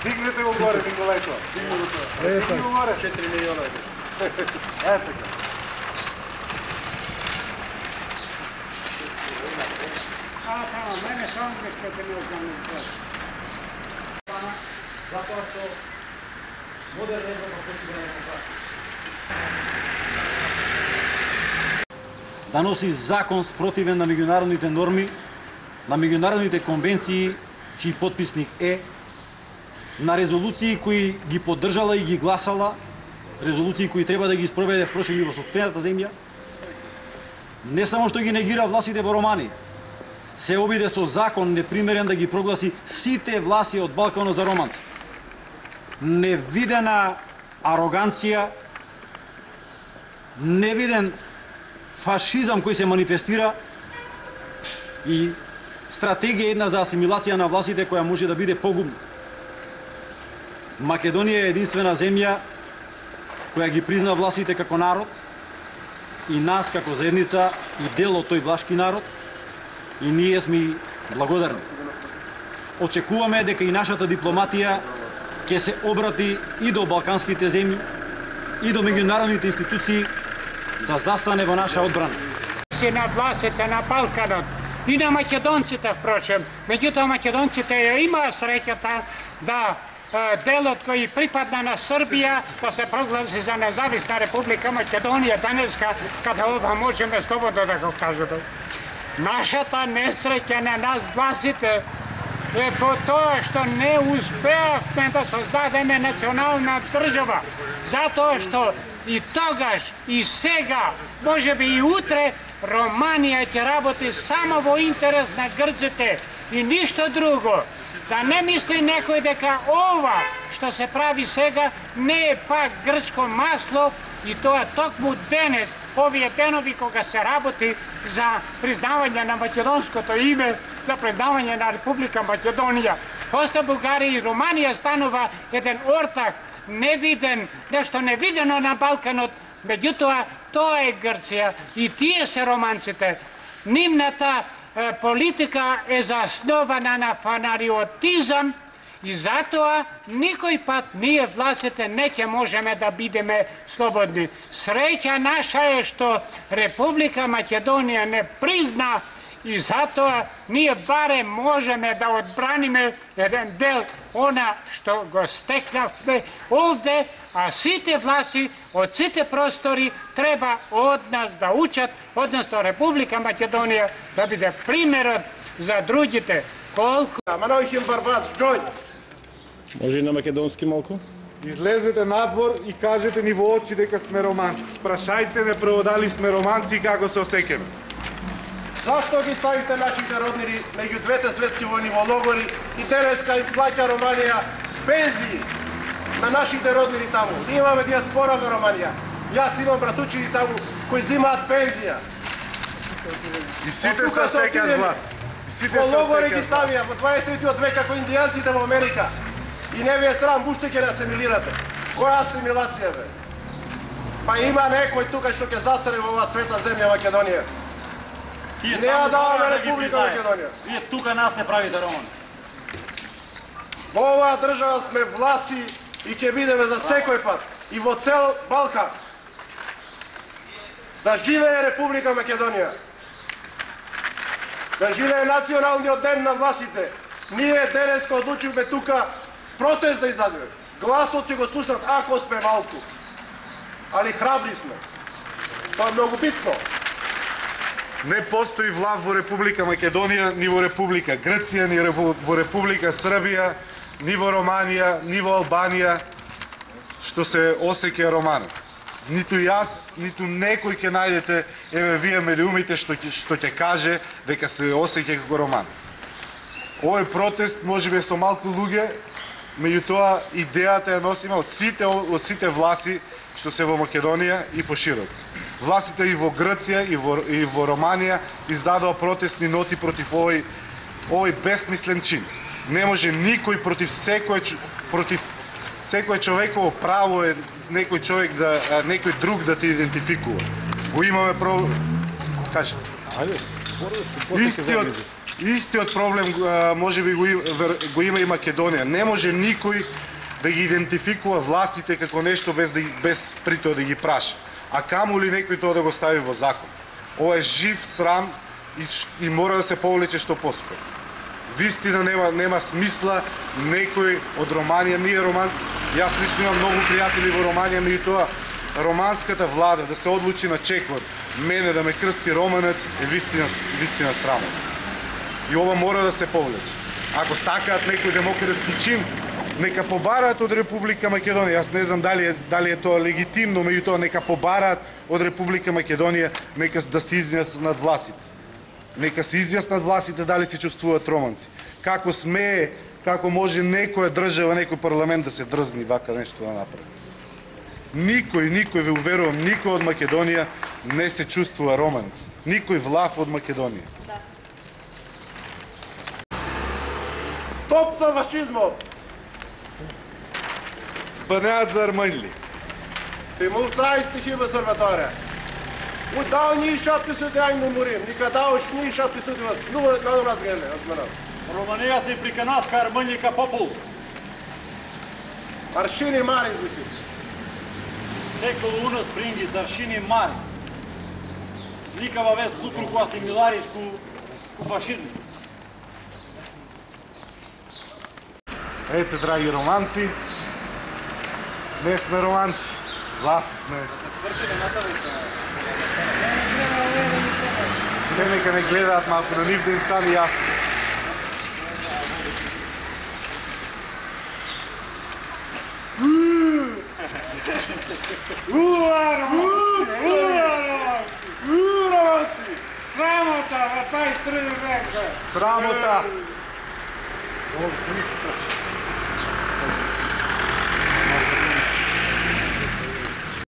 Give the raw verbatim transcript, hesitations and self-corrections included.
Дигнете го горе, Николајко. Дигнете го горе. четири милиона. Е така. А, тама, мене само искате ми организирате. Затоа што модерна Европа почва да не да носи закон спротивен на меѓународните норми, на меѓународните конвенции, чиј потписник е, на резолуции кои ги поддржала и ги гласала, резолуции кои треба да ги спроведе впрочем во сопствената земја, не само што ги негира властите во Романија, се обиде со закон непримерен да ги прогласи сите власти од Балканот за романци. Невидена ароганција, невиден фашизам кој се манифестира и стратегија една за асимилација на властите која може да биде погубна. Македонија е единствена земја која ги призна властите како народ и нас како заедница и дел од тој влашки народ и ние сме благодарни. Очекуваме дека и нашата дипломатија ќе се обрати и до балканските земји и до меѓународните институции да застане во наша одбрана. Си на властите на Балканот и на македонците, впрочем. Меѓутоа, македонците ја имаа среќата да делот кој припадна на Србија да се прогласи за независна република Македонија денеска, каде ова можеме слободно да го кажеме. Нашата несреќа на нас властите е по тоа што не успеавме да создадеме национална држава, затоа што и тогаш, и сега, можеби и утре, Романија ќе работи само во интерес на грците и ништо друго. Да не мисли некој дека ова што се прави сега не е пак грчко масло и тоа токму денес, овие денови кога се работи за признавање на македонското име, за признавање на Република Македонија. После Бугарија и Романија станува еден ортак, невиден, нешто невидено на Балканот, меѓутоа тоа е Грција и тие се романците. Нивната е, политика е заснована на фанариотизам и затоа никој пат ние властите не ќе можеме да бидеме слободни. Среќа наша е што Република Македонија не призна и затоа ние барем можеме да одбраниме еден дел она што го стекнавме овде, а сите власти од сите простори треба од нас да учат, односно Република Македонија да биде примерот за другите. Колку... Манојхим барбац, џој! Може и на македонски малку? Излезете надвор и кажете ни во очи дека сме романци. Прашајте не прво дали сме романци и како се осеќаме. Зашто ги ставите нашите роднини меѓу двете светски војни во логори и денеска им плаќа Романија пензии на нашите роднини таму? Ние имаме диаспора во Романија. Јас имам братучини таму кои взимаат пензија. И сите се сеќаат вас. Во логори ги ставија во дваесеттиот век како индијанците во Америка. И не ви е срам, уште ќе асимилирате. Која асимилација, бе? Па има некој тука што ќе застане во оваа света земја Македонија. Тие не ја даваме Република Македонија. Вие тука нас не правите романци. Во оваа држава сме власти и ќе бидеме за секој пат. И во цел Балкан. Да живее Република Македонија. Да живее националниот ден на властите. Ние денеска одлучивме тука протест да издадеме. Гласот ќе го слушнат ако сме малку. Али храбри сме. Тоа е многу битно. Не постои власт во Република Македонија, ни во Република Грција, ни во Република Србија, ни во Романија, ни во Албанија, што се осеќа романец. Ниту јас, ниту некој ќе најдете, еве вие медиумите што ќе што ќе каже дека се осеќа како романец. Овој протест можеби со малку луѓе, меѓутоа идејата ја носиме од сите од сите власти што се во Македонија и поширок. Властите и во Грција и во и во Романија издадоа протестни ноти против овој овој бесмислен чин. Не може никој против секој против секој човеково право е некој човек да некој друг да те идентификува. Го имаме про кажете. Ајде, Истиот Истиот проблем можеби го, го има и Македонија. Не може никој да ги идентификува властите како нешто без, да, без при тоа да ги праша. А камо ли некој тоа да го стави во закон. Ова е жив срам и, и мора да се повлече што поскоро. Вистина нема, нема смисла некој од Романија, ние Роман, јас лично имам многу пријатели во Романија, меѓутоа романската влада да се одлучи на чекор, мене да ме крсти романец е вистина, вистина срамо. И ова мора да се повлече. Ако сакаат некој демократски чин, нека побараат од Република Македонија. Јас не знам дали е, дали е тоа легитимно, меѓутоа нека побараат од Република Македонија, нека да се изјаснат властите. Нека се изјаснат властите дали се чувствуваат романци. Како смее, како може некоја држава, некој парламент да се дрзни вака нешто да направи. Никој, никој, ве уверувам, никој од Македонија не се чувствува романец. Никој влав од Македонија. Стоп за фашизмот! Спанеат за арманли. Ти мулцајсти хиба сърбатаре. Удал ни шапти суди ајно мурим. Никада ош ни шапти суди вас. Нува надо разгеле, азманат. Романија се приканаска Арманија попул. Аршини мари звучи. Секол унас брингиц аршини мари. Никава вес лукру која се милариш ку, ку фашизм. Ете, драги романци, не сме романци, власи сме. Те нека не гледаат малку на нив да им стане јасно. Уа, романци! Уа, романци! Срамота во дваесет и први век, бе! Срамота!